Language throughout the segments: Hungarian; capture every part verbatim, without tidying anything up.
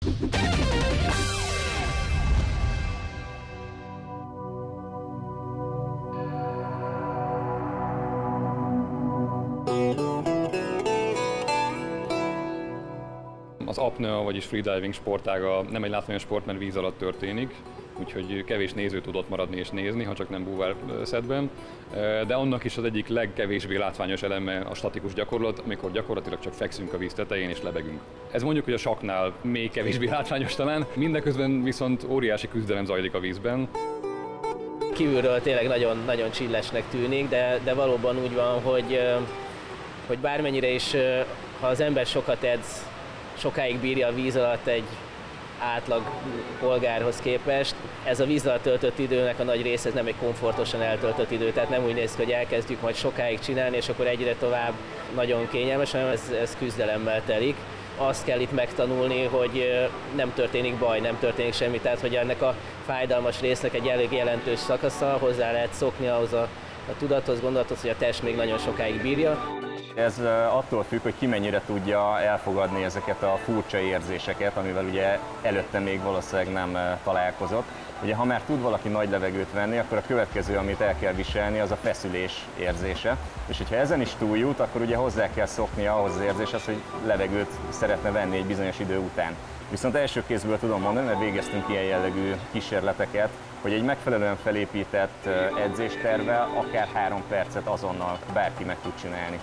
Az apnea, vagyis freediving sportága nem egy látványos sport, mert víz alatt történik, úgyhogy kevés néző tudott maradni és nézni, ha csak nem búvárszedben. De annak is az egyik legkevésbé látványos eleme a statikus gyakorlat, amikor gyakorlatilag csak fekszünk a víz tetején és lebegünk. Ez mondjuk, hogy a saknál még kevésbé látványos talán, mindeközben viszont óriási küzdelem zajlik a vízben. Kívülről tényleg nagyon-nagyon csillesnek tűnik, de, de valóban úgy van, hogy, hogy bármennyire is, ha az ember sokat edz, sokáig bírja a víz alatt egy átlag polgárhoz képest, ez a víz alatt töltött időnek a nagy része, ez nem egy komfortosan eltöltött idő, tehát nem úgy néz ki, hogy elkezdjük majd sokáig csinálni, és akkor egyre tovább nagyon kényelmes, hanem ez, ez küzdelemmel telik. Azt kell itt megtanulni, hogy nem történik baj, nem történik semmi, tehát hogy ennek a fájdalmas résznek egy elég jelentős szakasza, hozzá lehet szokni ahhoz a, a tudathoz, gondolathoz, hogy a test még nagyon sokáig bírja. Ez attól függ, hogy ki mennyire tudja elfogadni ezeket a furcsa érzéseket, amivel ugye előtte még valószínűleg nem találkozott. Ugye ha már tud valaki nagy levegőt venni, akkor a következő, amit el kell viselni, az a feszülés érzése. És hogyha ezen is túljut, akkor ugye hozzá kell szoknia ahhoz az érzéshez, hogy levegőt szeretne venni egy bizonyos idő után. Viszont első kézből tudom mondani, mert végeztünk ilyen jellegű kísérleteket, hogy egy megfelelően felépített edzéstervvel akár három percet azonnal bárki meg tud csinálni.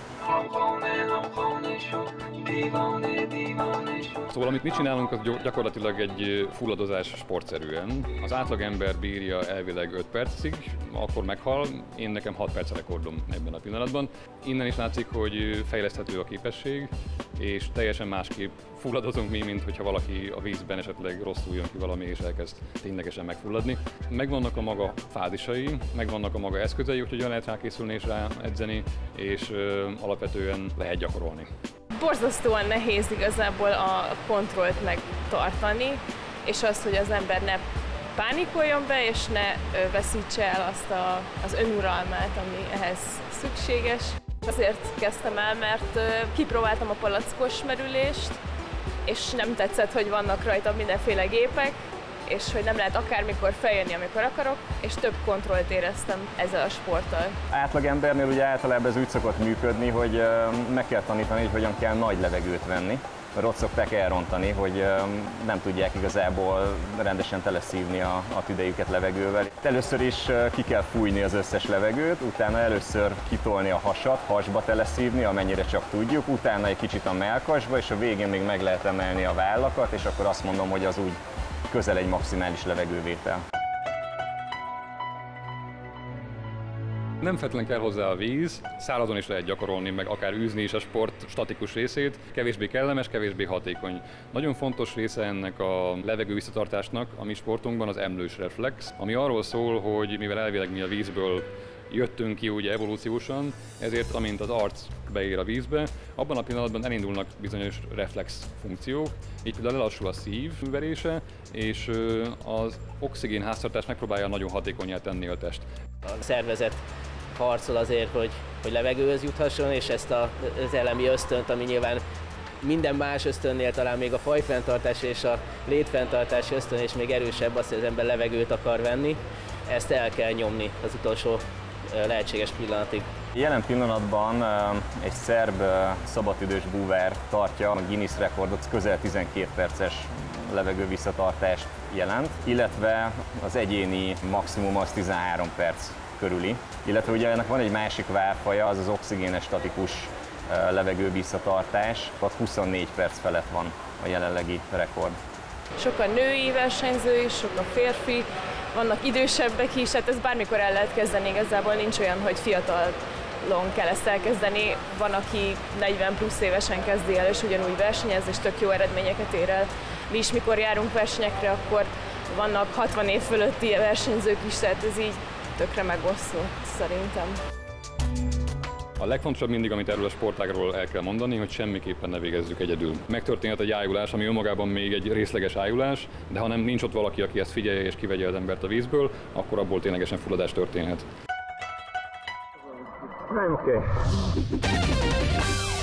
Szóval amit mi csinálunk, az gyakorlatilag egy fulladozás sportszerűen. Az átlagember bírja elvileg öt percig, akkor meghal, én nekem hat perc rekordom ebben a pillanatban. Innen is látszik, hogy fejleszthető a képesség, és teljesen másképp fulladozunk mi, mint hogyha valaki a vízben esetleg rosszul jön ki valami és elkezd ténylegesen megfulladni. Megvannak a maga fázisai, megvannak a maga eszközei, úgyhogy olyan lehet rá készülni és rá edzeni, és ö, alapvetően lehet gyakorolni. Borzasztóan nehéz igazából a kontrollt megtartani, és az, hogy az ember ne pánikoljon be, és ne veszítse el azt a, az önuralmát, ami ehhez szükséges. Azért kezdtem el, mert kipróbáltam a palackos merülést, és nem tetszett, hogy vannak rajta mindenféle gépek, és hogy nem lehet akármikor feljönni, amikor akarok, és több kontrollt éreztem ezzel a sporttal. Átlagembernél ugye általában ez úgy szokott működni, hogy meg kell tanítani, hogy hogyan kell nagy levegőt venni, mert ott szokták elrontani, hogy nem tudják igazából rendesen teleszívni a, a tüdejüket levegővel. Először is ki kell fújni az összes levegőt, utána először kitolni a hasat, hasba teleszívni, amennyire csak tudjuk, utána egy kicsit a mellkasba, és a végén még meg lehet emelni a vállakat, és akkor azt mondom, hogy az úgy közel egy maximális levegővétel. Nem feltétlenül kell hozzá a víz, szárazon is lehet gyakorolni, meg akár űzni is a sport statikus részét, kevésbé kellemes, kevésbé hatékony. Nagyon fontos része ennek a levegő visszatartásnak a mi sportunkban az emlős reflex, ami arról szól, hogy mivel elvileg mi a vízből jöttünk ki ugye evolúciósan, ezért amint az arc beér a vízbe, abban a pillanatban elindulnak bizonyos reflex funkciók, így például lelassul a szív verése, és az oxigén háztartást megpróbálja nagyon hatékonnyá tenni a test. A szervezet harcol azért, hogy, hogy levegőhöz juthasson, és ezt a, az elemi ösztönt, ami nyilván minden más ösztönnél talán még a fajfenntartás és a létfenntartási ösztön és még erősebb az, hogy az ember levegőt akar venni, ezt el kell nyomni az utolsó lehetséges pillanatig. Jelen pillanatban egy szerb szabadidős búvár tartja a Guinness rekordot, közel tizenkét perces levegő visszatartást jelent, illetve az egyéni maximum az tizenhárom perc körüli. Illetve ugye ennek van egy másik válfaja, az az oxigénes statikus levegő visszatartás, ott huszonnégy perc felett van a jelenlegi rekord. Sok a női versenyző is, sok a férfi, vannak idősebbek is, hát ez bármikor el lehet kezdeni, igazából nincs olyan, hogy fiatalon kell ezt elkezdeni. Van, aki negyven plusz évesen kezdi el, és ugyanúgy versenyez, és tök jó eredményeket ér el. Mi is, mikor járunk versenyekre, akkor vannak hatvan év fölötti versenyzők is, tehát ez így tökre megosztott szerintem. A legfontosabb mindig, amit erről a sportágról el kell mondani, hogy semmiképpen ne végezzük egyedül. Megtörténhet egy ájulás, ami önmagában még egy részleges ájulás, de ha nem nincs ott valaki, aki ezt figyelje és kivegye az embert a vízből, akkor abból ténylegesen fulladás történhet. Nem oké. Okay.